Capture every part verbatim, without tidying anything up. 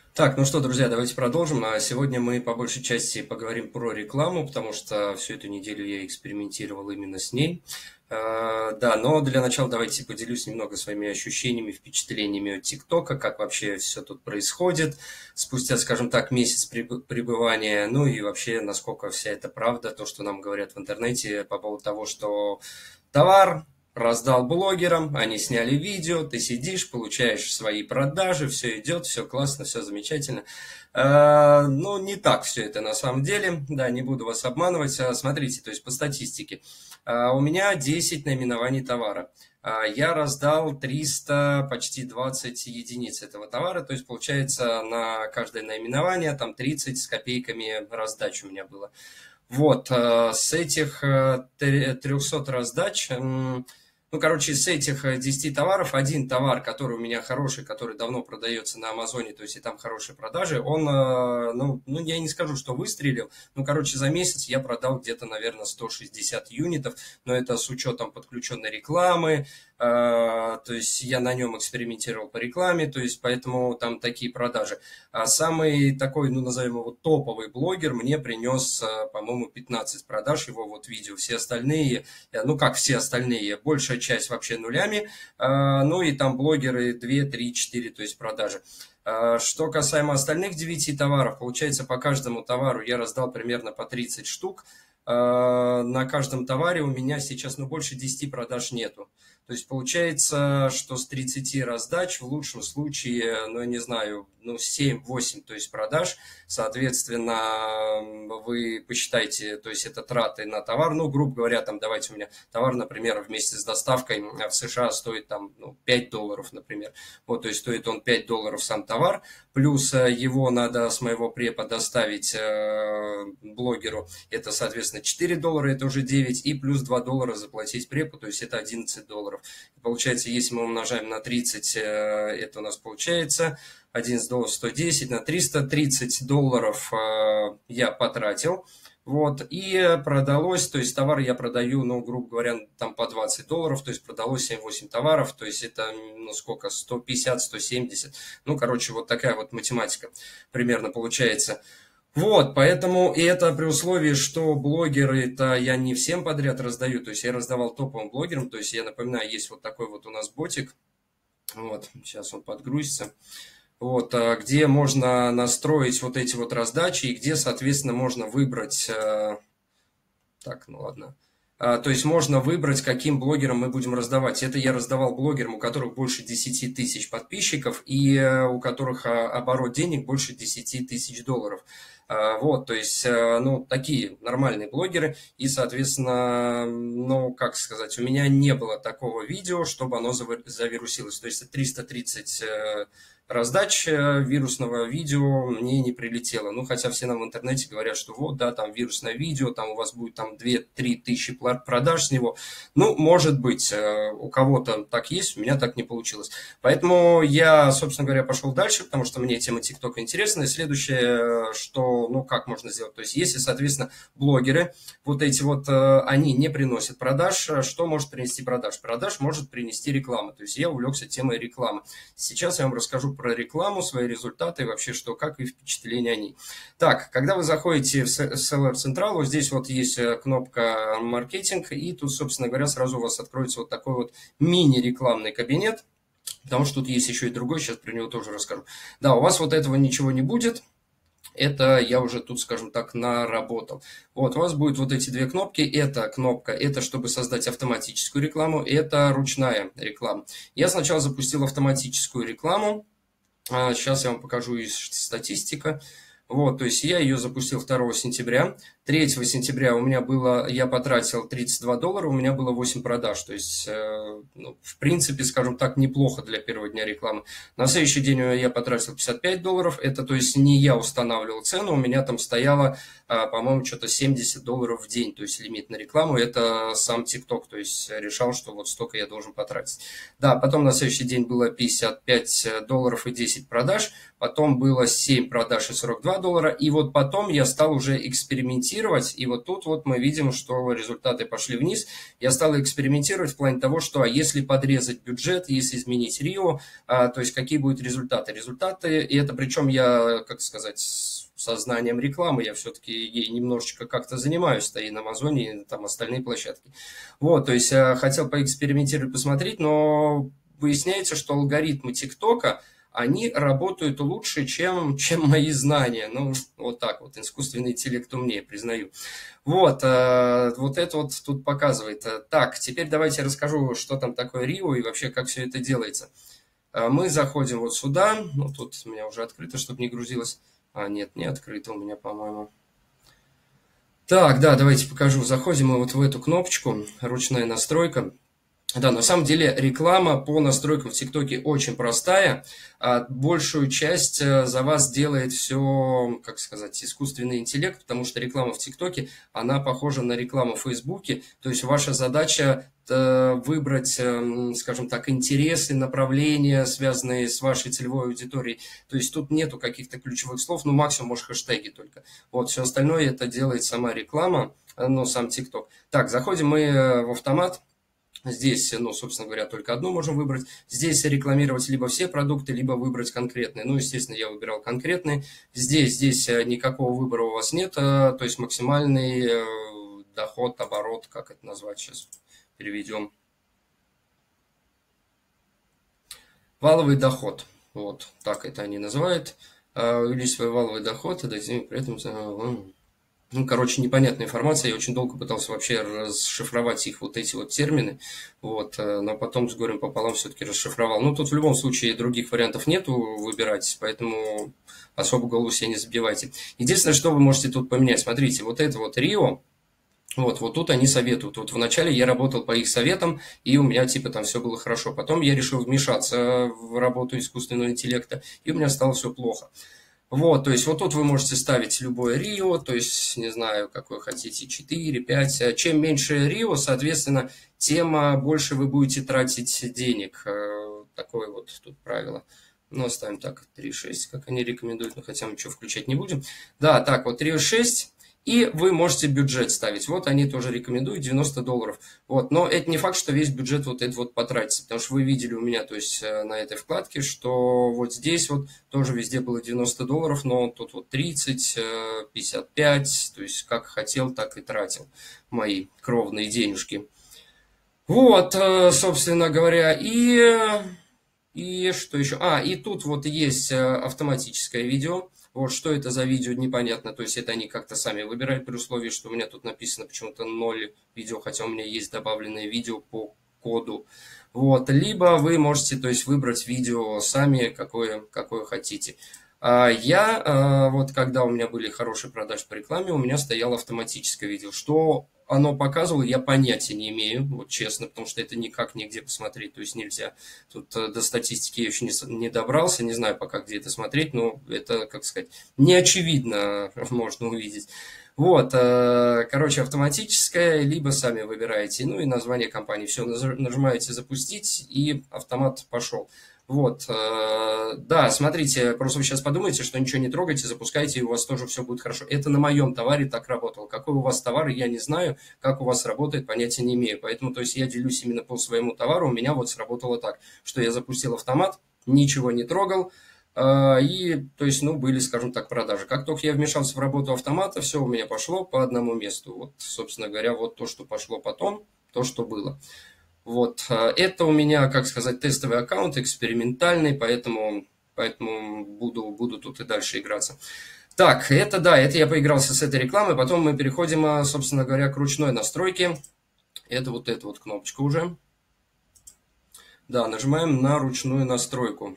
Так, ну что, друзья, давайте продолжим. А Сегодня мы по большей части поговорим про рекламу, потому что всю эту неделю я экспериментировал именно с ней. А, Да, но для начала давайте поделюсь немного своими ощущениями, впечатлениями от ТикТока, как вообще все тут происходит спустя, скажем так, месяц преб- пребывания, ну и вообще, насколько вся эта правда, то, что нам говорят в интернете по поводу того, что товар раздал блогерам, они сняли видео, ты сидишь, получаешь свои продажи, все идет, все классно, все замечательно. Э, Ну, не так все это на самом деле, да, не буду вас обманывать. А, Смотрите, то есть по статистике. А, У меня десять наименований товара. А, Я раздал триста, почти двадцать единиц этого товара, то есть получается на каждое наименование там тридцать с копейками раздач у меня было. Вот, э, с этих э, трехсот раздач, м, ну, короче, с этих э, десяти товаров, один товар, который у меня хороший, который давно продается на Амазоне, то есть и там хорошие продажи, он, э, ну, ну, я не скажу, что выстрелил, ну, короче, за месяц я продал где-то, наверное, сто шестьдесят юнитов, но это с учетом подключенной рекламы, э, то есть я на нем экспериментировал по рекламе, то есть поэтому там такие продажи. А самый такой, ну, назовем его топовый блогер мне принес, э, по-моему, пятнадцать продаж его вот видео. Все остальные, э, ну как все остальные, большая часть вообще нулями. Э, Ну и там блогеры два, три, четыре, то есть продажи. Э, Что касаемо остальных девяти товаров, получается, по каждому товару я раздал примерно по тридцать штук. Э, На каждом товаре у меня сейчас, ну, больше десяти продаж нету. То есть получается, что с тридцати раздач в лучшем случае, ну, я не знаю, ну, семь-восемь, то есть продаж. Соответственно, вы посчитайте, то есть это траты на товар. Ну, грубо говоря, там, давайте у меня товар, например, вместе с доставкой в США стоит там, ну, пять долларов, например. Вот, то есть стоит он пять долларов сам товар, плюс э, его надо с моего препа доставить э, блогеру, это, соответственно, четыре доллара, это уже девять, и плюс два доллара заплатить препу, то есть это одиннадцать долларов. Получается, если мы умножаем на тридцать, э, это у нас получается одиннадцать долларов сто десять, на триста тридцать долларов э, я потратил. Вот, и продалось, то есть товар я продаю, ну, грубо говоря, там по двадцать долларов, то есть продалось семь-восемь товаров, то есть это, ну, сколько, сто пятьдесят, сто семьдесят, ну, короче, вот такая вот математика примерно получается. Вот, поэтому и это при условии, что блогеры-то я не всем подряд раздаю, то есть я раздавал топовым блогерам, то есть я напоминаю, есть вот такой вот у нас ботик, вот, сейчас он подгрузится, вот, а, где можно настроить вот эти вот раздачи и где, соответственно, можно выбрать, э, так, ну ладно, А, то есть можно выбрать, каким блогерам мы будем раздавать. Это я раздавал блогерам, у которых больше десяти тысяч подписчиков и э, у которых а, оборот денег больше десяти тысяч долларов. А, Вот, то есть, э, ну, такие нормальные блогеры. И, соответственно, ну, как сказать, у меня не было такого видео, чтобы оно завир- завирусилось. То есть триста тридцать э, раздач э, вирусного видео мне не прилетело. Ну, хотя все нам в интернете говорят, что вот, да, там вирусное видео, там у вас будет там две-три тысячи продаж с него. Ну, может быть, э, у кого-то так есть, у меня так не получилось. Поэтому я, собственно говоря, пошел дальше, потому что мне тема ТикТока интересна. И следующее, что, ну, как можно сделать? То есть, если, соответственно, блогеры, вот эти вот, э, они не приносят продаж, э, что может принести продаж? Продаж может принести реклама. То есть, я увлекся темой рекламы. Сейчас я вам расскажу про рекламу, свои результаты, вообще что, как и впечатления о ней. Так, когда вы заходите в Seller Central, вот здесь вот есть э, кнопка маркетинг, и тут, собственно говоря, сразу у вас откроется вот такой вот мини-рекламный кабинет, потому что тут есть еще и другой, сейчас про него тоже расскажу. Да, у вас вот этого ничего не будет, это я уже тут, скажем так, наработал. Вот, у вас будет вот эти две кнопки. Это кнопка, это чтобы создать автоматическую рекламу, это ручная реклама. Я сначала запустил автоматическую рекламу. А, Сейчас я вам покажу из статистика. Вот, то есть я ее запустил второго сентября. третьего сентября у меня было, я потратил тридцать два доллара, у меня было восемь продаж. То есть, э, ну, в принципе, скажем так, неплохо для первого дня рекламы. На следующий день я потратил пятьдесят пять долларов. Это, то есть, не я устанавливал цену, у меня там стояло а, по-моему, что-то семьдесят долларов в день, то есть лимит на рекламу, это сам TikTok, то есть решал, что вот столько я должен потратить. Да, потом на следующий день было пятьдесят пять долларов и десять продаж, потом было семь продаж и сорок два доллара, и вот потом я стал уже экспериментировать, и вот тут вот мы видим, что результаты пошли вниз. Я стал экспериментировать в плане того, что а если подрезать бюджет, если изменить рио, а, то есть какие будут результаты. Результаты, и это причем я, как сказать, сознанием рекламы, я все-таки ей немножечко как-то занимаюсь, и на Амазоне, и там остальные площадки. Вот, то есть я хотел поэкспериментировать, посмотреть, но выясняется, что алгоритмы ТикТока, они работают лучше, чем, чем мои знания. Ну, вот так вот, искусственный интеллект умнее, признаю. Вот, э, вот это вот тут показывает. Так, теперь давайте расскажу, что там такое рио и вообще, как все это делается. Мы заходим вот сюда, ну, тут у меня уже открыто, чтобы не грузилось. А, нет, не открыто у меня, по-моему. Так, да, давайте покажу. Заходим мы вот в эту кнопочку, ручная настройка. Да, на самом деле реклама по настройкам в ТикТоке очень простая. А большую часть за вас делает все, как сказать, искусственный интеллект, потому что реклама в ТикТоке, она похожа на рекламу в Фейсбуке. То есть ваша задача выбрать, скажем так, интересы, направления, связанные с вашей целевой аудиторией. То есть тут нету каких-то ключевых слов, ну максимум, может, хэштеги только. Вот, все остальное это делает сама реклама, ну, сам ТикТок. Так, заходим мы в автомат. Здесь, ну, собственно говоря, только одну можем выбрать. Здесь рекламировать либо все продукты, либо выбрать конкретные. Ну, естественно, я выбирал конкретные. Здесь, здесь никакого выбора у вас нет, то есть максимальный доход, оборот, как это назвать сейчас, переведем. Валовый доход, вот, так это они называют. Увеличить свой валовый доход, и при этом... Ну, короче, непонятная информация, я очень долго пытался вообще расшифровать их вот эти вот термины, вот, но потом с горем пополам все-таки расшифровал. Ну, тут в любом случае других вариантов нету выбирать, поэтому особо голову себе не забивайте. Единственное, что вы можете тут поменять, смотрите, вот это вот рио, вот, вот тут они советуют. Вот вначале я работал по их советам, и у меня типа там все было хорошо. Потом я решил вмешаться в работу искусственного интеллекта, и у меня стало все плохо. Вот, то есть вот тут вы можете ставить любое рио, то есть, не знаю, какое хотите, четыре, пять. Чем меньше рио, соответственно, тем больше вы будете тратить денег. Такое вот тут правило. Ну, оставим так, три шесть, как они рекомендуют, но хотя мы ничего включать не будем. Да, так, вот рио шесть. И вы можете бюджет ставить. Вот они тоже рекомендуют девяносто долларов. Вот. Но это не факт, что весь бюджет вот этот вот потратится. Потому что вы видели у меня, то есть на этой вкладке, что вот здесь вот тоже везде было девяносто долларов, но тут вот тридцать, пятьдесят пять. То есть как хотел, так и тратил мои кровные денежки. Вот, собственно говоря, и, и что еще? А, и тут вот есть автоматическое видео. Вот что это за видео, непонятно. То есть это они как-то сами выбирают при условии, что у меня тут написано почему-то ноль видео, хотя у меня есть добавленное видео по коду. Вот. Либо вы можете, то есть, выбрать видео сами, какое, какое хотите. А я, а, вот когда у меня были хорошие продажи по рекламе, у меня стояло автоматическое видео. Что оно показывало, я понятия не имею, вот честно, потому что это никак нигде посмотреть, то есть нельзя. Тут до статистики я еще не, не добрался, не знаю пока где это смотреть, но это, как сказать, не очевидно можно увидеть. Вот, короче, автоматическое, либо сами выбираете, ну и название компании. Все, нажимаете «Запустить», и автомат пошел. Вот, да, смотрите, просто вы сейчас подумайте, что ничего не трогайте, запускайте, и у вас тоже все будет хорошо. Это на моем товаре так работало. Какой у вас товар, я не знаю, как у вас работает, понятия не имею. Поэтому, то есть, я делюсь именно по своему товару, у меня вот сработало так, что я запустил автомат, ничего не трогал, и, то есть, ну, были, скажем так, продажи. Как только я вмешался в работу автомата, все у меня пошло по одному месту. Вот, собственно говоря, вот то, что пошло потом, то, что было. Вот, это у меня, как сказать, тестовый аккаунт, экспериментальный, поэтому, поэтому буду, буду тут и дальше играться. Так, это да, это я поигрался с этой рекламой, потом мы переходим, собственно говоря, к ручной настройке. Это вот эта вот кнопочка уже. Да, нажимаем на ручную настройку.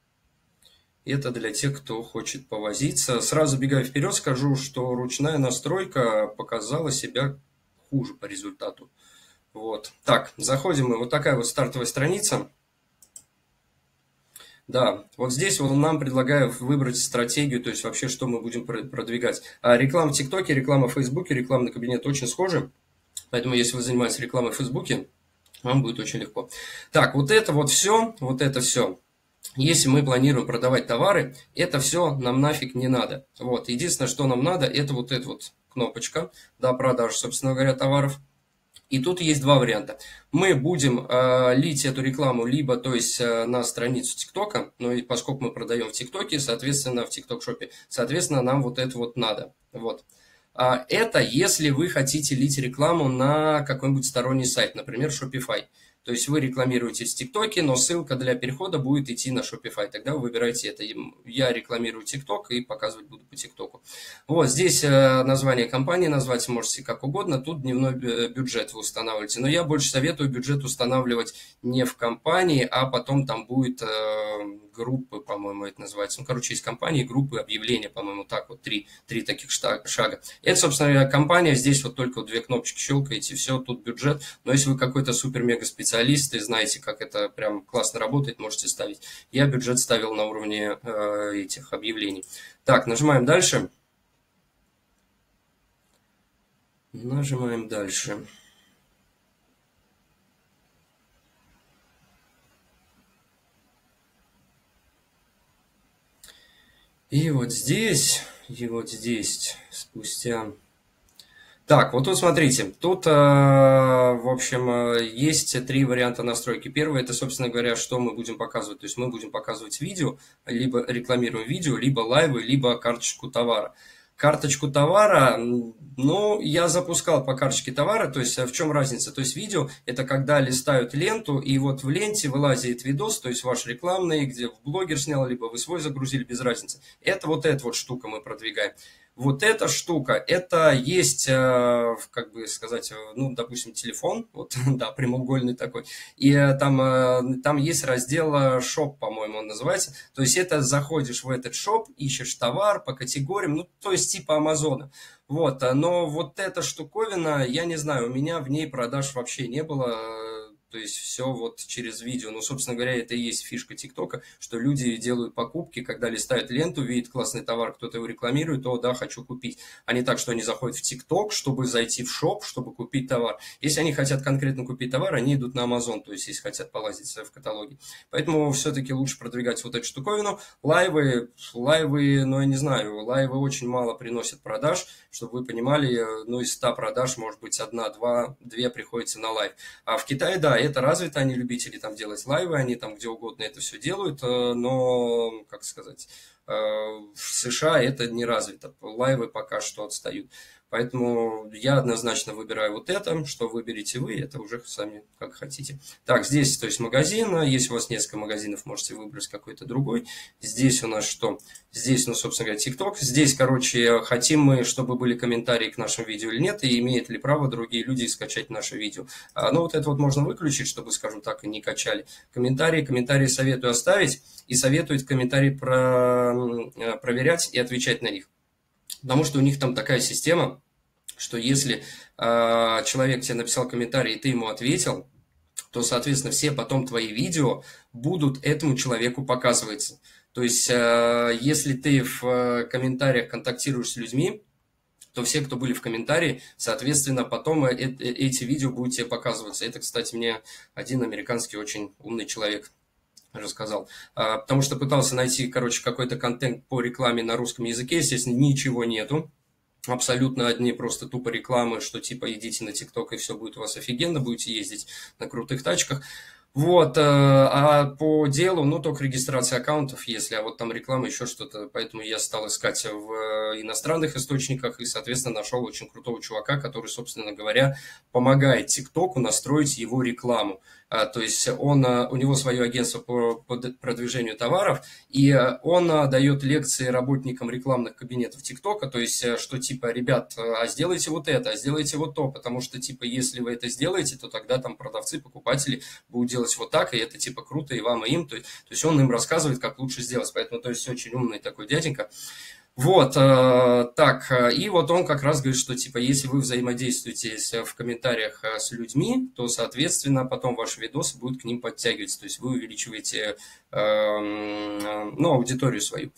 Это для тех, кто хочет повозиться. Сразу бегая вперед, скажу, что ручная настройка показала себя хуже по результату. Вот. Так, заходим мы. Вот такая вот стартовая страница. Да, вот здесь он нам предлагает выбрать стратегию, то есть вообще, что мы будем продвигать. А реклама в ТикТоке, реклама в Фейсбуке, рекламный кабинет очень схожи. Поэтому, если вы занимаетесь рекламой в Фейсбуке, вам будет очень легко. Так, вот это вот все, вот это все. Если мы планируем продавать товары, это все нам нафиг не надо. Вот, единственное, что нам надо, это вот эта вот кнопочка, да, продаж, собственно говоря, товаров. И тут есть два варианта. Мы будем э, лить эту рекламу либо, то есть, э, на страницу ТикТока, ну и поскольку мы продаем в ТикТоке, соответственно, в ТикТок-шопе, соответственно, нам вот это вот надо. Вот. А это если вы хотите лить рекламу на какой-нибудь сторонний сайт, например, Shopify. То есть вы рекламируете в ТикТоке, но ссылка для перехода будет идти на Shopify. Тогда вы выбираете это. Я рекламирую ТикТок и показывать буду по ТикТоку. Вот здесь название компании назвать можете как угодно. Тут дневной бюджет вы устанавливаете. Но я больше советую бюджет устанавливать не в компании, а потом там будет группы, по-моему, это называется. Ну, короче, есть компании, группы, объявления, по-моему, так вот, три, три таких шага. Это, собственно, компания, здесь вот только вот две кнопочки щелкаете, все, тут бюджет. Но если вы какой-то супер-мега-специалист и знаете, как это прям классно работает, можете ставить. Я бюджет ставил на уровне э, этих объявлений. Так, нажимаем дальше. Нажимаем дальше. И вот здесь, и вот здесь, спустя... Так, вот тут смотрите, тут, в общем, есть три варианта настройки. Первый, это, собственно говоря, что мы будем показывать. То есть мы будем показывать видео, либо рекламируем видео, либо лайвы, либо карточку товара. Карточку товара, ну, я запускал по карточке товара, то есть в чем разница? То есть видео, это когда листают ленту, и вот в ленте вылазит видос, то есть ваш рекламный, где блогер снял, либо вы свой загрузили, без разницы. Это вот эта вот штука мы продвигаем. Вот эта штука, это есть, как бы сказать, ну, допустим, телефон, вот, да, прямоугольный такой, и там, там есть раздел шоп, по-моему, он называется, то есть это заходишь в этот шоп, ищешь товар по категориям, ну, то есть типа Амазона, вот, но вот эта штуковина, я не знаю, у меня в ней продаж вообще не было. То есть все вот через видео. Ну, собственно говоря, это и есть фишка ТикТока, что люди делают покупки, когда листают ленту, видят классный товар, кто-то его рекламирует, то да, хочу купить. А не так, что они заходят в ТикТок, чтобы зайти в шоп, чтобы купить товар. Если они хотят конкретно купить товар, они идут на Amazon, то есть если хотят полазить в каталоге. Поэтому все-таки лучше продвигать вот эту штуковину. Лайвы, лайвы, ну, я не знаю, лайвы очень мало приносят продаж, чтобы вы понимали, ну, из ста продаж, может быть, одна, два, две приходится на лайв. А в Китае, да, это развито, они любители там делать лайвы, они там где угодно это все делают, но, как сказать, в США это не развито, лайвы пока что отстают. Поэтому я однозначно выбираю вот это, что выберете вы, это уже сами как хотите. Так, здесь, то есть магазин, если у вас несколько магазинов, можете выбрать какой-то другой. Здесь у нас что? Здесь, ну, собственно говоря, ТикТок. Здесь, короче, хотим мы, чтобы были комментарии к нашему видео или нет, и имеют ли право другие люди скачать наше видео. А, ну, вот это вот можно выключить, чтобы, скажем так, и не качали. Комментарии, комментарии советую оставить, и советую комментарии про, проверять и отвечать на них. Потому что у них там такая система, что если э, человек тебе написал комментарий, и ты ему ответил, то, соответственно, все потом твои видео будут этому человеку показываться. То есть, э, если ты в э, комментариях контактируешь с людьми, то все, кто были в комментарии, соответственно, потом э э эти видео будут тебе показываться. Это, кстати, мне один американский очень умный человек рассказал, а, потому что пытался найти, короче, какой-то контент по рекламе на русском языке, естественно, ничего нету, абсолютно одни просто тупо рекламы, что типа идите на ТикТок и все будет у вас офигенно, будете ездить на крутых тачках. Вот, а по делу, ну, только регистрация аккаунтов, если, а вот там реклама, еще что-то, поэтому я стал искать в иностранных источниках и, соответственно, нашел очень крутого чувака, который, собственно говоря, помогает ТикТоку настроить его рекламу. То есть он, у него свое агентство по продвижению товаров, и он дает лекции работникам рекламных кабинетов ТикТока, то есть что типа, ребят, а сделайте вот это, а сделайте вот то, потому что типа, если вы это сделаете, то тогда там продавцы, покупатели будут делать вот так, и это типа круто и вам, и им, то есть, то есть он им рассказывает, как лучше сделать, поэтому то есть очень умный такой дяденька. Вот, э, так, э, и вот он как раз говорит, что, типа, если вы взаимодействуете с- в комментариях э, с людьми, то, соответственно, потом ваши видосы будут к ним подтягиваться, то есть вы увеличиваете, э, м, ну, аудиторию свою.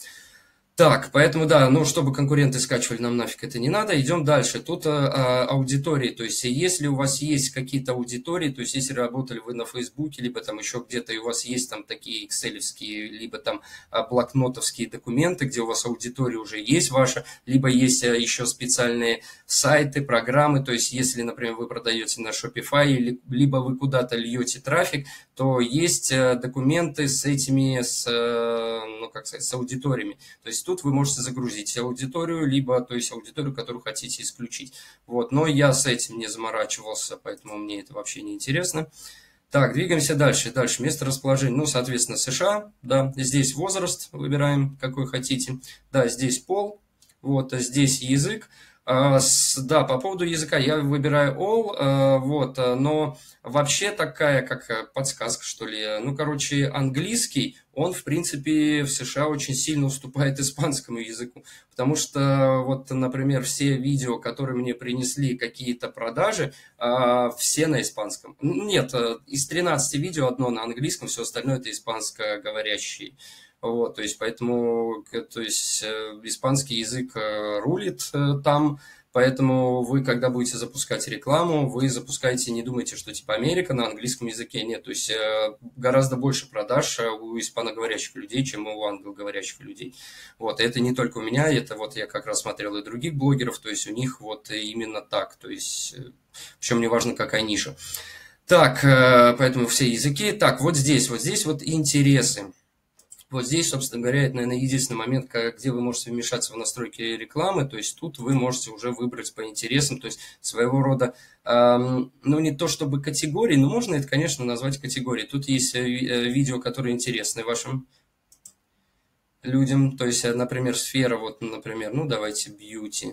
Так, поэтому да, ну, чтобы конкуренты скачивали, нам нафиг это не надо. Идем дальше. Тут а, а, аудитории, то есть если у вас есть какие-то аудитории, то есть если работали вы на Фейсбуке, либо там еще где-то, и у вас есть там такие экселевские, либо там а, блокнотовские документы, где у вас аудитория уже есть ваша, либо есть а, еще специальные сайты, программы, то есть если, например, вы продаете на Shopify, или, либо вы куда-то льете трафик, то есть а, документы с этими, с, а, ну, как сказать, с аудиториями. То есть тут вы можете загрузить аудиторию, либо, то есть аудиторию, которую хотите исключить. Вот, но я с этим не заморачивался, поэтому мне это вообще не интересно. Так, двигаемся дальше. Дальше место расположения. Ну, соответственно, США, да, здесь возраст выбираем, какой хотите. Да, здесь пол, вот, здесь язык. А, с, да, по поводу языка я выбираю all, а, вот, а, но вообще такая, как подсказка, что ли. Ну, короче, английский, он, в принципе, в США очень сильно уступает испанскому языку, потому что, вот, например, все видео, которые мне принесли какие-то продажи, а, все на испанском. Нет, из тринадцати видео одно на английском, все остальное это испанско-говорящие. Вот, то есть, поэтому, то есть, испанский язык рулит там, поэтому вы, когда будете запускать рекламу, вы запускаете, не думайте, что типа Америка на английском языке, нет, то есть, гораздо больше продаж у испаноговорящих людей, чем у англоговорящих людей. Вот, и это не только у меня, это вот я как раз смотрел и других блогеров, то есть, у них вот именно так, то есть, причем не важно, какая ниша. Так, поэтому все языки. Так, вот здесь, вот здесь вот интересы. Вот здесь, собственно говоря, это, наверное, единственный момент, где вы можете вмешаться в настройки рекламы, то есть тут вы можете уже выбрать по интересам, то есть своего рода, эм, ну, не то чтобы категории, но можно это, конечно, назвать категорией. Тут есть видео, которые интересны вашим людям, то есть, например, сфера, вот, например, ну, давайте бьюти.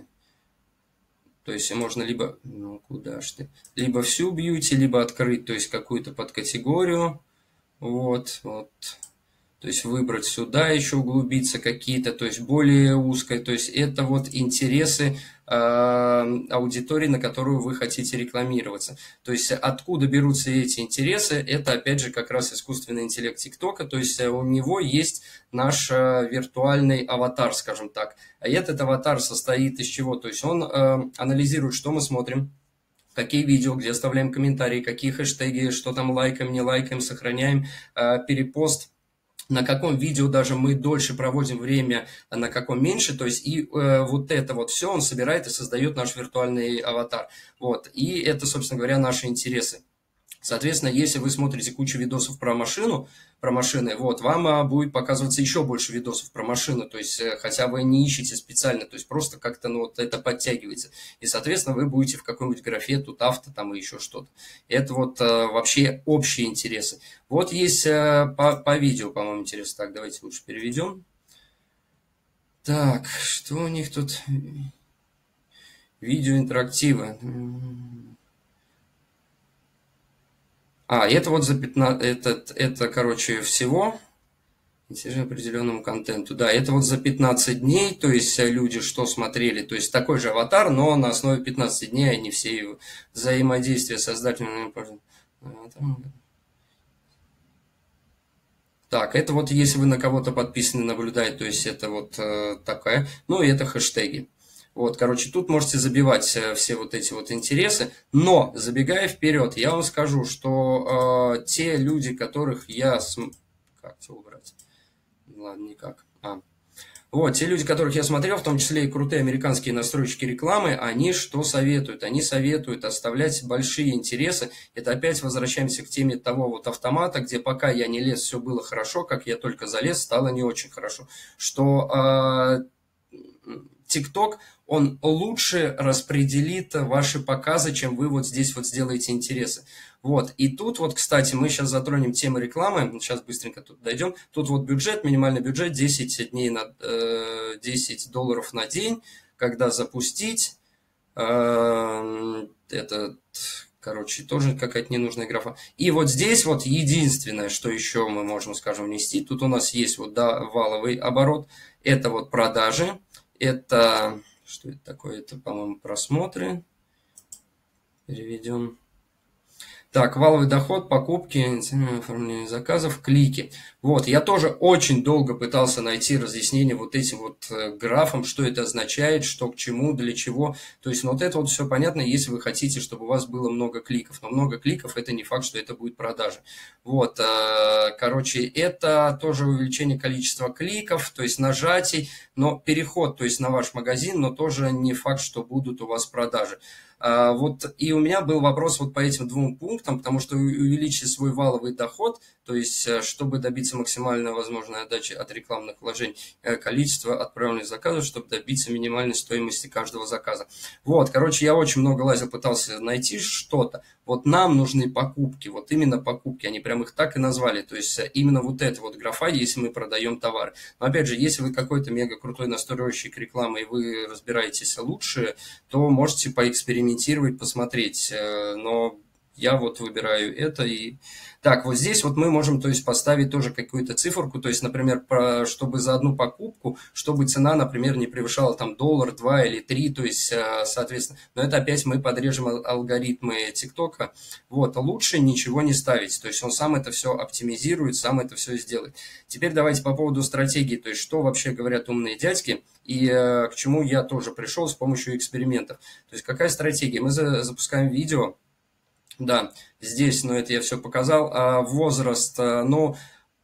То есть можно либо, ну, куда ж ты, либо всю бьюти, либо открыть, то есть какую-то подкатегорию, вот, вот. То есть выбрать сюда еще углубиться какие-то, то есть более узкое. То есть это вот интересы э, аудитории, на которую вы хотите рекламироваться. То есть откуда берутся эти интересы, это опять же как раз искусственный интеллект ТикТока. То есть у него есть наш э, виртуальный аватар, скажем так. А этот аватар состоит из чего? То есть он э, анализирует, что мы смотрим, какие видео, где оставляем комментарии, какие хэштеги, что там лайкаем, не лайкаем, сохраняем, э, перепост, на каком видео даже мы дольше проводим время, а на каком меньше, то есть и э, вот это вот все он собирает и создает наш виртуальный аватар, вот, и это, собственно говоря, наши интересы. Соответственно, если вы смотрите кучу видосов про машину, про машины, вот, вам а, будет показываться еще больше видосов про машину, то есть, э, хотя вы не ищете специально, то есть, просто как-то, ну, вот это подтягивается. И, соответственно, вы будете в какой-нибудь графе, тут авто, там и еще что-то. Это вот э, вообще общие интересы. Вот есть э, по, по видео, по-моему, интересно. Так, давайте лучше переведем. Так, что у них тут? Видео интерактивы. А, это вот за пятнадцать, это, это, короче, всего интересно определенному контенту. Да, это вот за пятнадцать дней, то есть люди что смотрели, то есть такой же аватар, но на основе пятнадцати дней они все взаимодействия с создателями. Так, это вот если вы на кого-то подписаны, наблюдаете, то есть это вот э, такая, ну и это хэштеги. Вот, короче, тут можете забивать э, все вот эти вот интересы, но, забегая вперед, я вам скажу, что э, те люди, которых я... См... Как это убрать? Ладно, никак. А. Вот, те люди, которых я смотрел, в том числе и крутые американские настройщики рекламы, они что советуют? Они советуют оставлять большие интересы. Это опять возвращаемся к теме того вот автомата, где пока я не лез, все было хорошо, как я только залез, стало не очень хорошо. Что э, TikTok, он лучше распределит ваши показы, чем вы вот здесь вот сделаете интересы. Вот, и тут вот, кстати, мы сейчас затронем тему рекламы, сейчас быстренько тут дойдем. Тут вот бюджет, минимальный бюджет, десять дней на, э, десять долларов на день, когда запустить, э, это, короче, тоже какая-то ненужная графа. И вот здесь вот единственное, что еще мы можем, скажем, внести, тут у нас есть вот, да, валовый оборот, это вот продажи. Это, что это такое? Это, по-моему, просмотры. Переведем. Так, валовый доход, покупки, оформление заказов, клики. Вот, я тоже очень долго пытался найти разъяснение вот этим вот графам, что это означает, что к чему, для чего. То есть, ну, вот это вот все понятно, если вы хотите, чтобы у вас было много кликов. Но много кликов – это не факт, что это будет продажа. Вот, короче, это тоже увеличение количества кликов, то есть нажатий, но переход, то есть на ваш магазин, но тоже не факт, что будут у вас продажи. Вот, и у меня был вопрос вот по этим двум пунктам, потому что увеличить свой валовый доход, то есть чтобы добиться максимальной возможной отдачи от рекламных вложений, количество отправленных заказов, чтобы добиться минимальной стоимости каждого заказа. Вот, короче, я очень много лазил, пытался найти что-то. Вот нам нужны покупки, вот именно покупки, они прям их так и назвали, то есть именно вот эта вот графа, если мы продаем товары. Но опять же, если вы какой-то мега крутой настройщик рекламы и вы разбираетесь лучше, то можете поэкспериментировать, посмотреть, но я вот выбираю это. И так, вот здесь вот мы можем, то есть, поставить тоже какую-то циферку, то есть, например, про, чтобы за одну покупку, чтобы цена, например, не превышала там доллар, два или три, то есть, соответственно, но это опять мы подрежем алгоритмы ТикТока, вот, лучше ничего не ставить, то есть, он сам это все оптимизирует, сам это все сделает. Теперь давайте по поводу стратегии, то есть, что вообще говорят умные дядьки, и к чему я тоже пришел с помощью экспериментов. То есть, какая стратегия? Мы запускаем видео. Да, здесь, ну, это я все показал. А возраст, ну,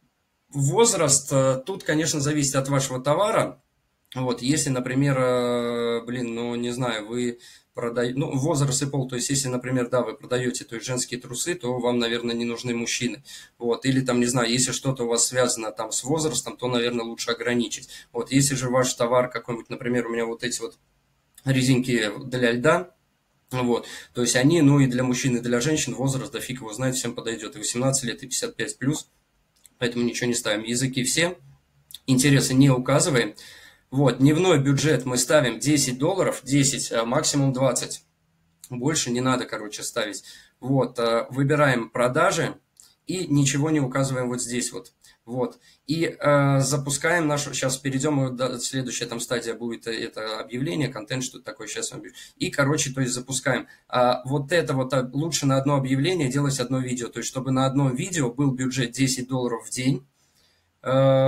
возраст тут, конечно, зависит от вашего товара. Вот, если, например, блин, ну, не знаю, вы продаете, ну, возраст и пол, то есть, если, например, да, вы продаете, то есть, женские трусы, то вам, наверное, не нужны мужчины. Вот, или там, не знаю, если что-то у вас связано там с возрастом, то, наверное, лучше ограничить. Вот, если же ваш товар какой-нибудь, например, у меня вот эти вот резинки для льда, вот, то есть они, ну и для мужчин, и для женщин возраст, да фиг его знает, всем подойдет, и восемнадцать лет, и пятьдесят пять плюс, поэтому ничего не ставим. Языки все, интересы не указываем. Вот, дневной бюджет мы ставим десять долларов, десять, максимум двадцать, больше не надо, короче, ставить. Вот, выбираем продажи и ничего не указываем вот здесь вот. Вот, и э, запускаем нашу, сейчас перейдем, до, следующая там стадия будет это объявление, контент, что-то такое, сейчас объявлю. И, короче, то есть запускаем. А вот это вот лучше на одно объявление делать одно видео, то есть чтобы на одном видео был бюджет десять долларов в день, э,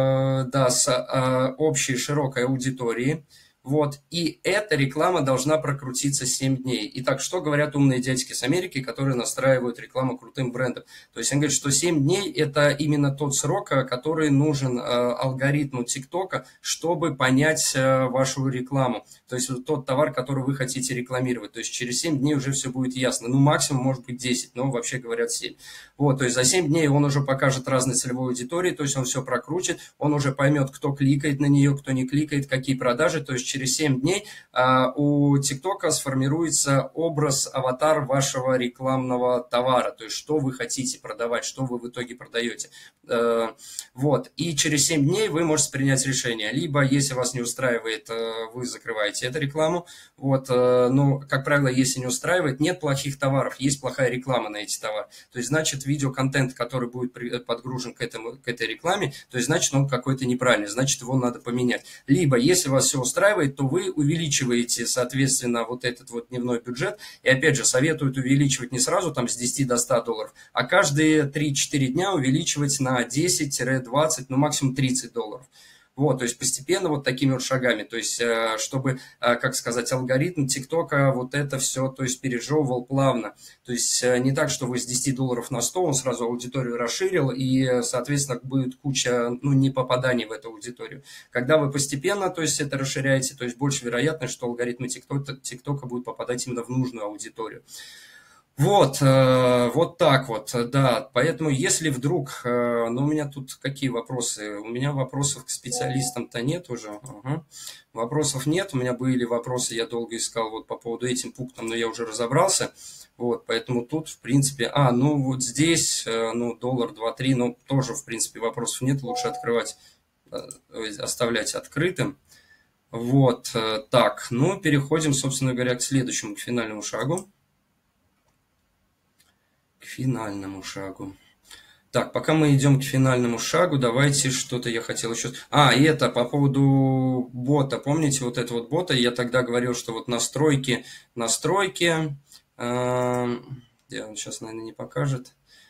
да, с э, общей широкой аудиторией. Вот, и эта реклама должна прокрутиться семь дней. Итак, что говорят умные дядьки с Америки, которые настраивают рекламу крутым брендом? То есть, они говорят, что семь дней – это именно тот срок, который нужен э, алгоритму ТикТока, чтобы понять э, вашу рекламу. То есть, вот тот товар, который вы хотите рекламировать. То есть, через семь дней уже все будет ясно. Ну, максимум может быть десять, но вообще говорят семь. Вот, то есть, за семь дней он уже покажет разной целевой аудитории, то есть, он все прокрутит, он уже поймет, кто кликает на нее, кто не кликает, какие продажи, то есть, через семь дней а, у ТикТока сформируется образ, аватар вашего рекламного товара, то есть что вы хотите продавать, что вы в итоге продаете. А, вот, и через семь дней вы можете принять решение, либо, если вас не устраивает, вы закрываете эту рекламу, вот, ну, как правило, если не устраивает, нет плохих товаров, есть плохая реклама на эти товары, то есть, значит, видеоконтент, который будет подгружен к, этому, к этой рекламе, то есть, значит, он какой-то неправильный, значит, его надо поменять. Либо, если вас все устраивает, то вы увеличиваете, соответственно, вот этот вот дневной бюджет. И опять же, советуют увеличивать не сразу там с десяти до ста долларов, а каждые три-четыре дня увеличивать на десять-двадцать, ну максимум тридцать долларов. Вот, то есть постепенно вот такими вот шагами, то есть чтобы, как сказать, алгоритм ТикТока вот это все, то есть пережевывал плавно. То есть не так, что вы с десяти долларов на сто, он сразу аудиторию расширил, и, соответственно, будет куча, ну, не попаданий в эту аудиторию. Когда вы постепенно, то есть это расширяете, то есть больше вероятность, что алгоритмы ТикТока, ТикТока будут попадать именно в нужную аудиторию. Вот, э, вот так вот, да, поэтому если вдруг, э, ну у меня тут какие вопросы, у меня вопросов к специалистам-то нет уже, ага. Вопросов нет, у меня были вопросы, я долго искал вот по поводу этим пунктам, но я уже разобрался, вот, поэтому тут, в принципе, а, ну вот здесь, э, ну доллар, два, три, ну тоже, в принципе, вопросов нет, лучше открывать, э, оставлять открытым. Вот, э, так, ну переходим, собственно говоря, к следующему, к финальному шагу. К финальному шагу. Так, пока мы идем к финальному шагу, давайте что-то я хотел еще... А, и это по поводу бота. Помните вот это вот бота? Я тогда говорил, что вот настройки, настройки... Э, где он сейчас, наверное, не покажет.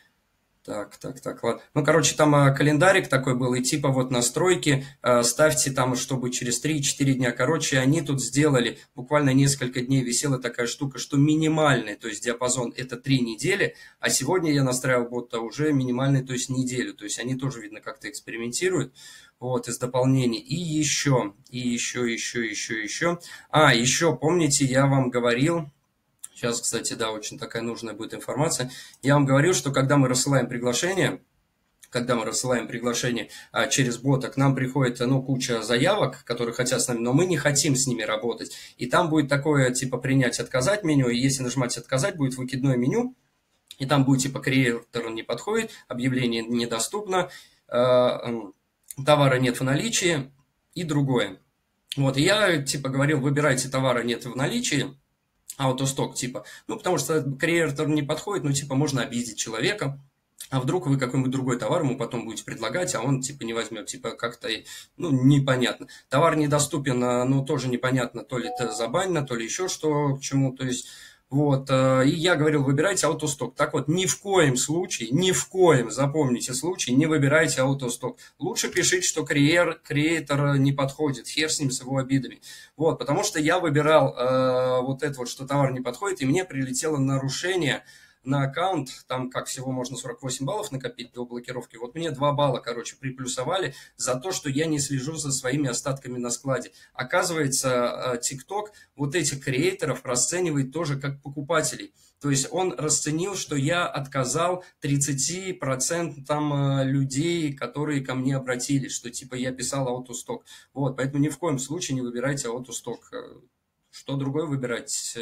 Так, так, так, ладно. Ну, короче, там а, календарик такой был, и типа вот настройки, а, ставьте там, чтобы через три-четыре дня. Короче, они тут сделали, буквально несколько дней висела такая штука, что минимальный, то есть диапазон это три недели, а сегодня я настраивал бота уже минимальный, то есть неделю. То есть они тоже, видно, как-то экспериментируют. Вот, из дополнений. И еще, и еще, еще, еще, еще. А, еще, помните, я вам говорил... Сейчас, кстати, да, очень такая нужная будет информация. Я вам говорил, что когда мы рассылаем приглашение, когда мы рассылаем приглашение а, через бота, к нам приходит, ну, куча заявок, которые хотят с нами, но мы не хотим с ними работать. И там будет такое, типа, принять, отказать меню, и если нажимать отказать, будет выкидное меню, и там будет, типа, креатор не подходит, объявление недоступно, э, товара нет в наличии и другое. Вот, и я, типа, говорил, выбирайте товара нет в наличии, аутосток, типа, ну, потому что креатор не подходит, ну, типа, можно обидеть человека, а вдруг вы какой-нибудь другой товар ему потом будете предлагать, а он, типа, не возьмет, типа, как-то, ну, непонятно. Товар недоступен, ну, тоже непонятно, то ли это забанено, то ли еще что к чему, то есть... Вот, и я говорил, выбирайте аутосток. Так вот, ни в коем случае, ни в коем, запомните случай, не выбирайте аутосток. Лучше пишите, что креер, креатор не подходит, хер с ним, с его обидами. Вот, потому что я выбирал э, вот это вот, что товар не подходит, и мне прилетело нарушение на аккаунт, там как всего можно сорок восемь баллов накопить до блокировки, вот мне два балла, короче, приплюсовали за то, что я не слежу за своими остатками на складе. Оказывается, TikTok вот этих креаторов расценивает тоже как покупателей. То есть он расценил, что я отказал тридцати процентам людей, которые ко мне обратились, что типа я писал аутосток. Вот, поэтому ни в коем случае не выбирайте аутосток. Что другое выбирать,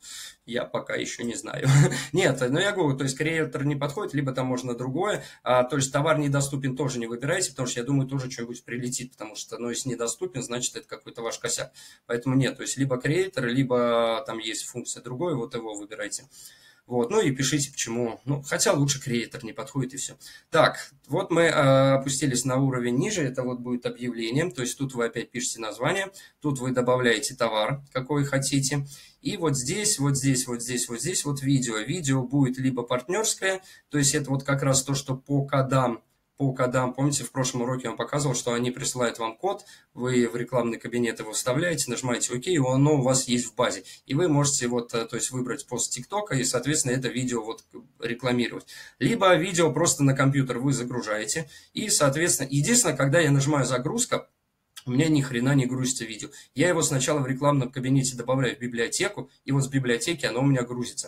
я пока еще не знаю. Нет, но я говорю, то есть креатор не подходит, либо там можно другое. А, то есть товар недоступен, тоже не выбирайте, потому что я думаю, тоже что-нибудь прилетит, потому что, ну, если недоступен, значит, это какой-то ваш косяк. Поэтому нет, то есть либо креатор, либо там есть функция другой, вот его выбирайте. Вот, ну и пишите, почему. Ну, хотя лучше креатор не подходит и все. Так, вот мы э, опустились на уровень ниже. Это вот будет объявление. То есть тут вы опять пишете название. Тут вы добавляете товар, какой хотите. И вот здесь, вот здесь, вот здесь, вот здесь вот видео. Видео будет либо партнерское. То есть это вот как раз то, что по кодам. По кодам, помните, в прошлом уроке я вам показывал, что они присылают вам код, вы в рекламный кабинет его вставляете, нажимаете ОК, и оно у вас есть в базе. И вы можете вот, то есть выбрать пост ТикТока и, соответственно, это видео вот рекламировать. Либо видео просто на компьютер вы загружаете, и, соответственно, единственное, когда я нажимаю загрузка, у меня ни хрена не грузится видео. Я его сначала в рекламном кабинете добавляю в библиотеку, и вот с библиотеки оно у меня грузится.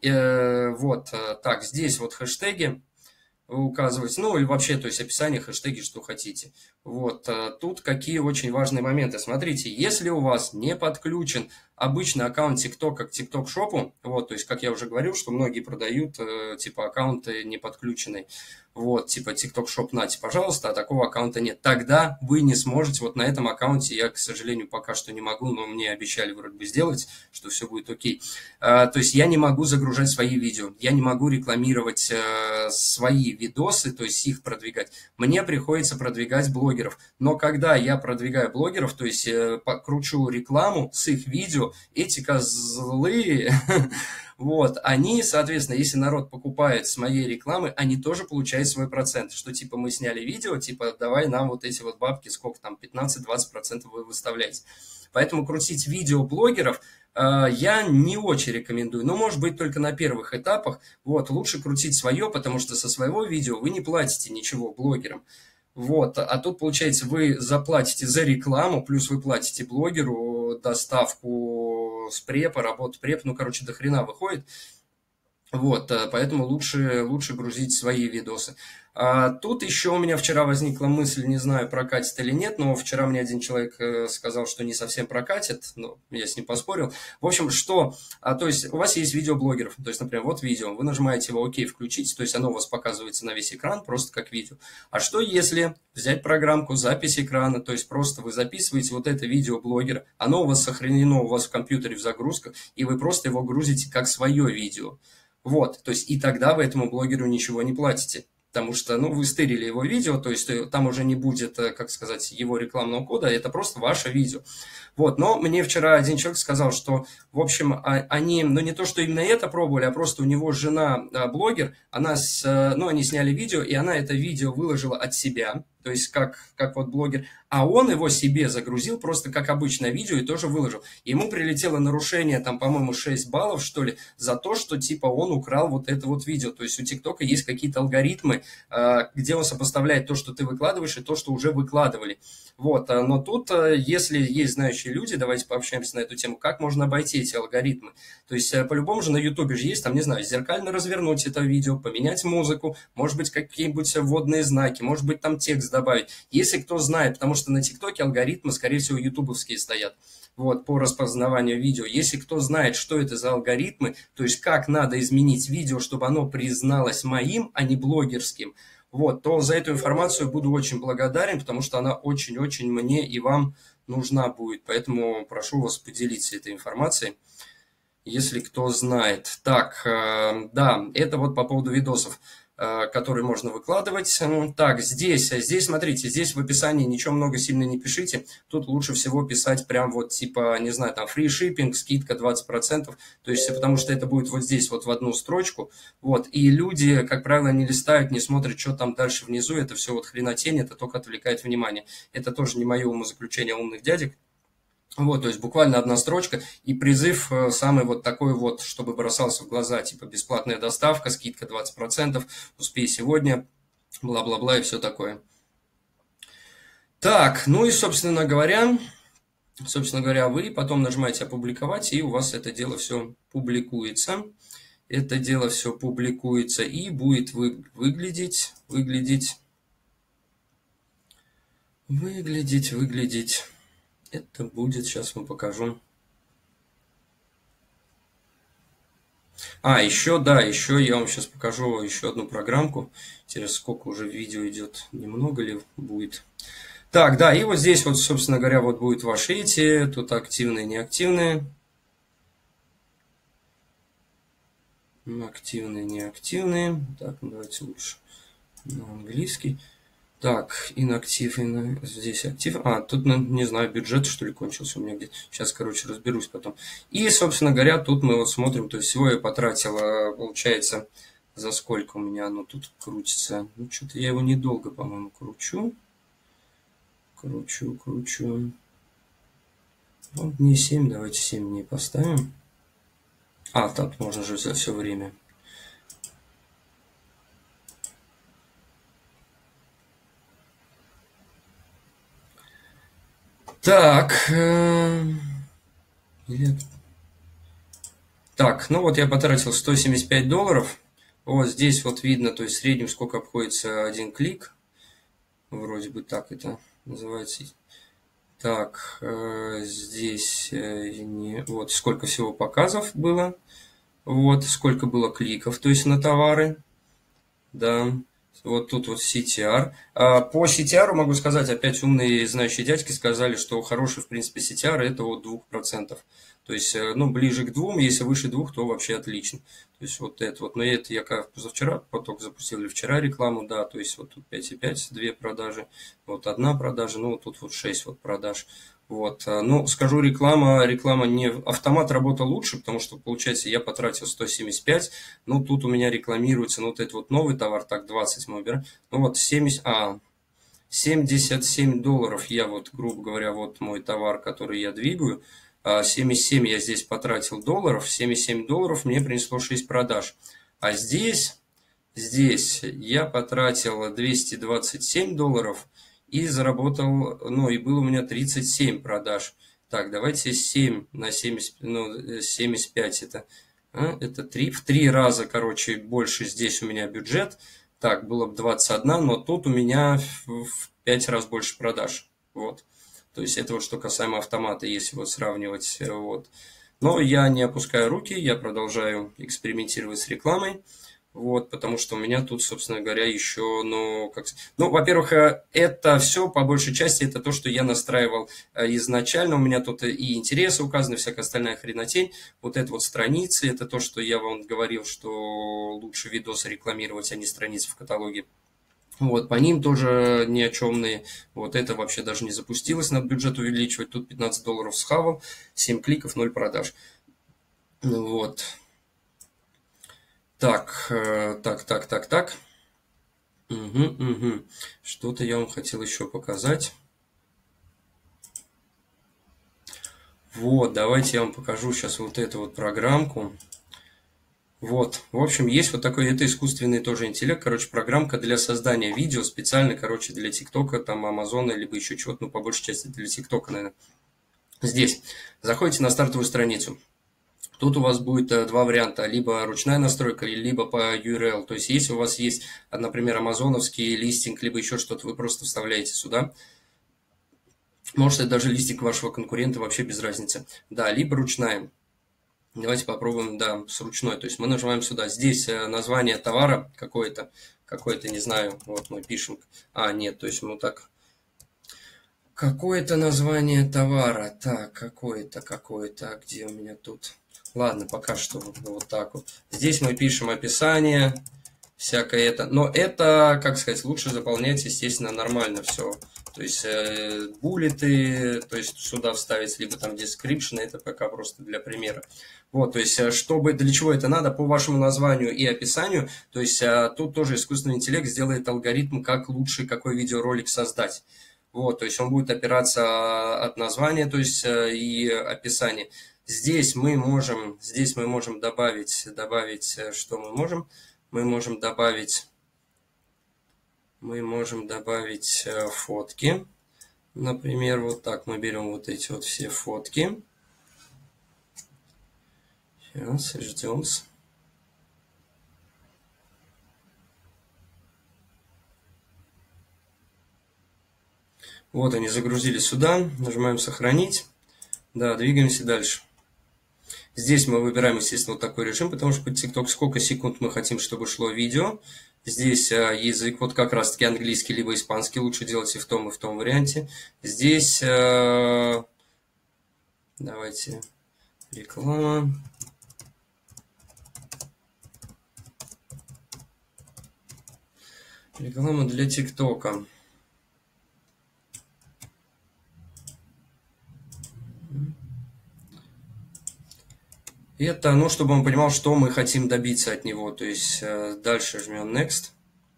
Э, вот, так, здесь вот хэштеги указывать, ну, или вообще, то есть описание, хэштеги, что хотите. Вот, тут какие очень важные моменты. Смотрите, если у вас не подключен обычный аккаунт TikTok к TikTok Shop, вот, то есть, как я уже говорил, что многие продают, типа, аккаунты не подключенные, вот, типа, TikTok Shop, нате, пожалуйста, а такого аккаунта нет. Тогда вы не сможете, вот на этом аккаунте я, к сожалению, пока что не могу, но мне обещали вроде бы сделать, что все будет окей. А, то есть, я не могу загружать свои видео, я не могу рекламировать а, свои видосы, то есть, их продвигать. Мне приходится продвигать блогеров. Но когда я продвигаю блогеров, то есть, э, кручу рекламу с их видео, эти козлы... Вот, они, соответственно, если народ покупает с моей рекламы, они тоже получают свой процент, что типа мы сняли видео, типа давай нам вот эти вот бабки, сколько там, пятнадцать-двадцать процентов вы выставляете. Поэтому крутить видео блогеров э, я не очень рекомендую, но может быть только на первых этапах. Вот, лучше крутить свое, потому что со своего видео вы не платите ничего блогерам. Вот, а тут, получается, вы заплатите за рекламу, плюс вы платите блогеру доставку с препа, работу преп, ну, короче, до хрена выходит. Вот, поэтому лучше, лучше грузить свои видосы. А тут еще у меня вчера возникла мысль, не знаю, прокатит или нет, но вчера мне один человек сказал, что не совсем прокатит, но я с ним поспорил. В общем, что, а, то есть у вас есть видео блогеров, то есть, например, вот видео, вы нажимаете его ОК, включить, то есть оно у вас показывается на весь экран, просто как видео. А что если взять программку запись экрана, то есть просто вы записываете вот это видео блогера, оно у вас сохранено у вас в компьютере в загрузках, и вы просто его грузите как свое видео. Вот, то есть и тогда вы этому блогеру ничего не платите. Потому что, ну, вы стырили его видео, то есть там уже не будет, как сказать, его рекламного кода, это просто ваше видео. Вот, но мне вчера один человек сказал, что, в общем, они, ну, не то, что именно это пробовали, а просто у него жена блогер, она, с, ну, они сняли видео, и она это видео выложила от себя, то есть как, как вот блогер, а он его себе загрузил просто как обычное видео и тоже выложил. Ему прилетело нарушение, там, по-моему, шесть баллов, что ли, за то, что, типа, он украл вот это вот видео. То есть у ТикТока есть какие-то алгоритмы, где он сопоставляет то, что ты выкладываешь, и то, что уже выкладывали. Вот, но тут, если есть знающие люди, давайте пообщаемся на эту тему, как можно обойти эти алгоритмы. То есть, по-любому же на Ютубе же есть, там, не знаю, зеркально развернуть это видео, поменять музыку, может быть, какие-нибудь вводные знаки, может быть, там текст добавить. Если кто знает, потому что на ТикТоке алгоритмы, скорее всего, ютубовские стоят. Вот, по распознаванию видео. Если кто знает, что это за алгоритмы, то есть как надо изменить видео, чтобы оно призналось моим, а не блогерским, вот, то за эту информацию буду очень благодарен, потому что она очень-очень мне и вам нужна будет. Поэтому прошу вас поделиться этой информацией, если кто знает. Так, да, это вот по поводу видосов, которые можно выкладывать. Так, здесь, здесь, смотрите, здесь в описании ничего много сильно не пишите. Тут лучше всего писать прям вот типа, не знаю, там, free shipping, скидка двадцать процентов. То есть, потому что это будет вот здесь вот в одну строчку. Вот, и люди, как правило, не листают, не смотрят, что там дальше внизу. Это все вот хренотень, это только отвлекает внимание. Это тоже не мое умозаключение умных дядек. Вот, то есть буквально одна строчка и призыв самый вот такой вот, чтобы бросался в глаза, типа бесплатная доставка, скидка двадцать процентов, успей сегодня, бла-бла-бла и все такое. Так, ну и, собственно говоря, собственно говоря, вы потом нажимаете «Опубликовать», и у вас это дело все публикуется. Это дело все публикуется и будет вы, выглядеть, выглядеть, выглядеть, выглядеть. Это будет, сейчас вам покажу. А, еще, да, еще я вам сейчас покажу еще одну программку. Интересно, сколько уже видео идет, немного ли будет. Так, да, и вот здесь вот, собственно говоря, вот будут ваши эти, тут активные, неактивные. Активные, неактивные. Так, давайте лучше на английский. Так, инактив, ин... здесь актив. А, тут, не знаю, бюджет, что ли, кончился у меня где-то. Сейчас, короче, разберусь потом. И, собственно говоря, тут мы вот смотрим, то есть всего я потратил, получается, за сколько у меня оно тут крутится. Ну, что-то я его недолго, по-моему, кручу. Кручу, кручу. Вот дней семь, давайте семь дней поставим. А, так, можно же за все время. Так. Так, ну вот я потратил сто семьдесят пять долларов. Вот здесь вот видно, то есть в среднем сколько обходится один клик. Вроде бы так это называется. Так, здесь не... вот сколько всего показов было. Вот сколько было кликов, то есть на товары. Да. Вот тут вот си ти ар. По си ти ар могу сказать, опять умные знающие дядьки сказали, что хороший, в принципе, си ти ар это от двух процентов. То есть, ну, ближе к двум, если выше двух, то вообще отлично. То есть, вот это вот. Но это я как позавчера поток запустил, или вчера рекламу, да, то есть, вот тут пять и пять, две продажи, вот одна продажа, ну, вот тут вот шесть вот продаж. Вот, ну, скажу, реклама, реклама не... Автомат работал лучше, потому что, получается, я потратил сто семьдесят пять, ну, тут у меня рекламируется, ну, вот этот вот новый товар, так, двадцать мы убираем, ну, вот семьдесят, а, семьдесят семь долларов я вот, грубо говоря, вот мой товар, который я двигаю, семьдесят семь я здесь потратил долларов, семьдесят семь долларов мне принесло шесть продаж, а здесь, здесь я потратил двести двадцать семь долларов, и заработал, ну, и было у меня тридцать семь продаж. Так, давайте семь на семьдесят, ну, семьдесят пять это, а, это три, в три раза, короче, больше здесь у меня бюджет. Так, было бы двадцать один, но тут у меня в пять раз больше продаж. Вот. То есть это вот что касаемо автомата, если вот сравнивать, вот. Но я не опускаю руки, я продолжаю экспериментировать с рекламой. Вот, потому что у меня тут, собственно говоря, еще, ну, как... Ну, во-первых, это все, по большей части, это то, что я настраивал изначально. У меня тут и интересы указаны, всякая остальная хренотень. Вот это вот страницы, это то, что я вам говорил, что лучше видосы рекламировать, а не страницы в каталоге. Вот, по ним тоже ни о чемные. Вот это вообще даже не запустилось, надо бюджет увеличивать. Тут пятнадцать долларов схавал, семь кликов, ноль продаж. Ну вот. Так, э, так, так, так, так. Угу, угу. Что-то я вам хотел еще показать. Вот, давайте я вам покажу сейчас вот эту вот программку. Вот, в общем, есть вот такой, это искусственный тоже интеллект, короче, программка для создания видео, специально, короче, для ТикТока, там, Амазона, либо еще чего-то, ну, по большей части для ТикТока, наверное. Здесь заходите на стартовую страницу. Тут у вас будет э, два варианта, либо ручная настройка, либо по ю ар эл. То есть, если у вас есть, например, амазоновский листинг, либо еще что-то, вы просто вставляете сюда. Может, это даже листинг вашего конкурента, вообще без разницы. Да, либо ручная. Давайте попробуем, да, с ручной. То есть мы нажимаем сюда. Здесь э, название товара какое-то, какое-то, не знаю, вот мы пишем. А, нет, то есть мы так... Какое-то название товара. Так, какое-то, какое-то. Где у меня тут? Ладно, пока что вот, вот так вот. Здесь мы пишем описание, всякое это. Но это, как сказать, лучше заполнять, естественно, нормально все. То есть э, буллеты, то есть сюда вставить, либо там description, это пока просто для примера. Вот, то есть, чтобы, для чего это надо, по вашему названию и описанию, то есть э, тут тоже искусственный интеллект сделает алгоритм, как лучше какой видеоролик создать. Вот, то есть он будет опираться от названия, то есть э, и описания. Здесь мы можем, здесь мы можем добавить, добавить, э, что мы можем? Мы можем добавить, мы можем добавить э, фотки. Например, вот так мы берем вот эти вот все фотки. Сейчас, ждем. Вот они загрузились сюда. Нажимаем сохранить. Да, двигаемся дальше. Здесь мы выбираем, естественно, вот такой режим, потому что TikTok сколько секунд мы хотим, чтобы шло видео. Здесь а, язык, вот как раз-таки английский, либо испанский, лучше делать и в том, и в том варианте. Здесь, а, давайте, реклама. Реклама для ТикТока. Это, ну, чтобы он понимал, что мы хотим добиться от него. То есть дальше жмем Next.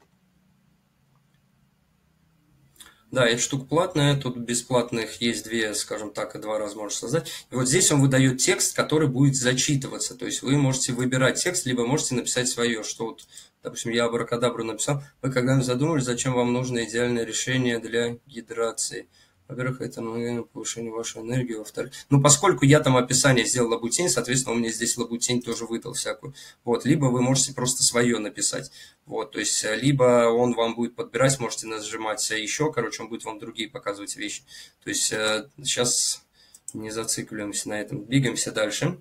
Да, эта штука платная, тут бесплатных есть две, скажем так, и два раза можно создать. И вот здесь он выдает текст, который будет зачитываться. То есть вы можете выбирать текст, либо можете написать свое, что вот, допустим, я абракадабру написал. Вы когда-нибудь задумались, зачем вам нужно идеальное решение для гидрации? Во-первых, это мгновенное повышение вашей энергии. Во-вторых, ну, поскольку я там описание сделал лабутень, соответственно, он мне здесь лабутень тоже выдал всякую. Вот, либо вы можете просто свое написать. Вот, то есть, либо он вам будет подбирать, можете нажимать еще, короче, он будет вам другие показывать вещи. То есть, сейчас не зацикливаемся на этом, двигаемся дальше.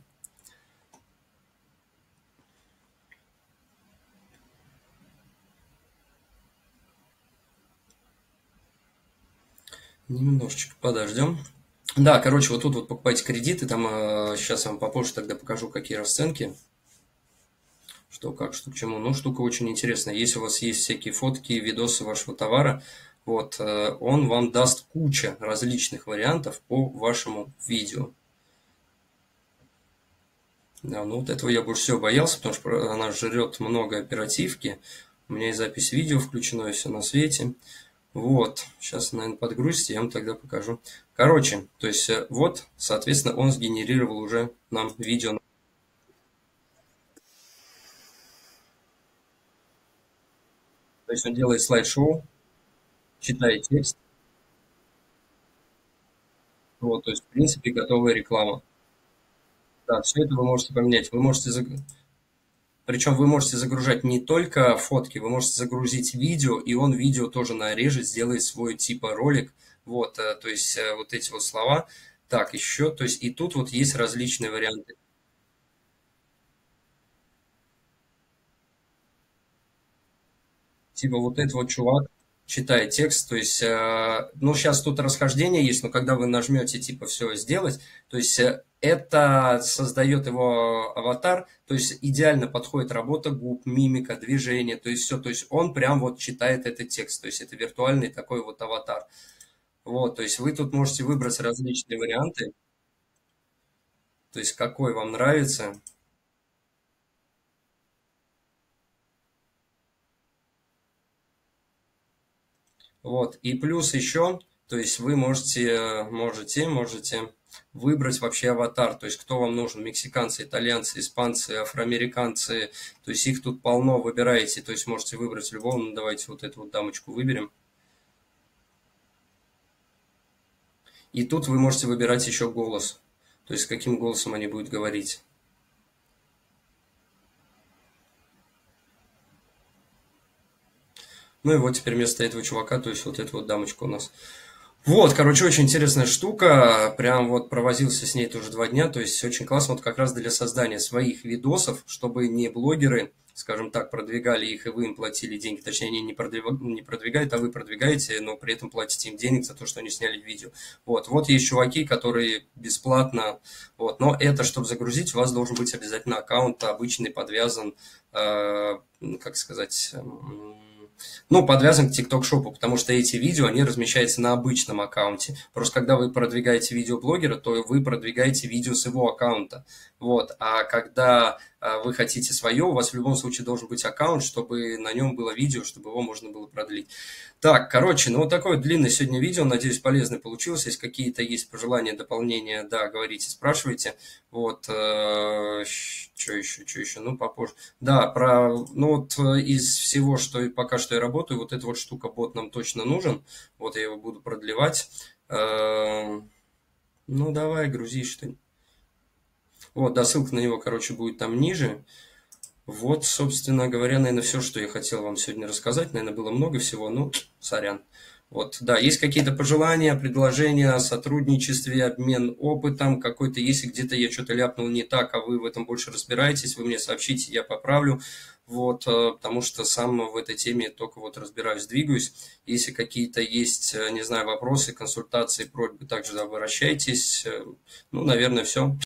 Немножечко подождем. Да, короче, вот тут вот покупайте кредиты, там сейчас я вам попозже тогда покажу, какие расценки. Что, как, что, к чему. Ну, штука очень интересная. Если у вас есть всякие фотки, видосы вашего товара, вот, он вам даст кучу различных вариантов по вашему видео. Да, ну вот этого я больше всего боялся, потому что она жрет много оперативки. У меня и запись видео включено, и все на свете. Вот, сейчас, наверное, подгрузите, я вам тогда покажу. Короче, то есть вот, соответственно, он сгенерировал уже нам видео. То есть он делает слайд-шоу, читает текст. Вот, то есть, в принципе, готовая реклама. Да, все это вы можете поменять. Вы можете заг... Причем вы можете загружать не только фотки, вы можете загрузить видео, и он видео тоже нарежет, сделает свой типа ролик. Вот, то есть вот эти вот слова. Так, еще, то есть и тут вот есть различные варианты. Типа вот этот вот чувак, читает текст, то есть, э, ну, сейчас тут расхождение есть, но когда вы нажмете, типа, все сделать, то есть, э, это создает его аватар, то есть, идеально подходит работа губ, мимика, движение, то есть, все, то есть, он прям вот читает этот текст, то есть, это виртуальный такой вот аватар. Вот, то есть, вы тут можете выбрать различные варианты, то есть, какой вам нравится. Вот. И плюс еще, то есть вы можете, можете, можете выбрать вообще аватар, то есть кто вам нужен, мексиканцы, итальянцы, испанцы, афроамериканцы, то есть их тут полно, выбираете, то есть можете выбрать любого, ну давайте вот эту вот дамочку выберем. И тут вы можете выбирать еще голос, то есть каким голосом они будут говорить. Ну и вот теперь вместо этого чувака, то есть вот эта вот дамочка у нас. Вот, короче, очень интересная штука. Прям вот провозился с ней тоже два дня. То есть очень классно вот как раз для создания своих видосов, чтобы не блогеры, скажем так, продвигали их, и вы им платили деньги. Точнее, они не, продвиг... не продвигают, а вы продвигаете, но при этом платите им денег за то, что они сняли видео. Вот, вот есть чуваки, которые бесплатно. Вот, но это, чтобы загрузить, у вас должен быть обязательно аккаунт обычный, подвязан, э, как сказать... Э, ну, подвязан к TikTok шопу, потому что эти видео, они размещаются на обычном аккаунте. Просто когда вы продвигаете видеоблогера, то вы продвигаете видео с его аккаунта. Вот. А когда а, вы хотите свое, у вас в любом случае должен быть аккаунт, чтобы на нем было видео, чтобы его можно было продлить. Так, короче, ну вот такое вот длинное сегодня видео, надеюсь, полезное получилось. Если какие-то есть пожелания, дополнения, да, говорите, спрашивайте. Вот, э, что еще, что еще, ну, попозже. Да, про, ну вот э, из всего, что пока что я работаю, вот эта вот штука, бот нам точно нужен. Вот я его буду продлевать. Э, ну, давай, грузи что-нибудь. Вот, да, ссылка на него, короче, будет там ниже. Вот, собственно говоря, наверное, все, что я хотел вам сегодня рассказать. Наверное, было много всего, ну, сорян. Вот, да, есть какие-то пожелания, предложения о сотрудничестве, обмен опытом какой-то, если где-то я что-то ляпнул не так, а вы в этом больше разбираетесь, вы мне сообщите, я поправлю, вот, э, потому что сам в этой теме только вот разбираюсь, двигаюсь. Если какие-то есть, э, не знаю, вопросы, консультации, просьбы, также обращайтесь. Э, Ну, наверное, все.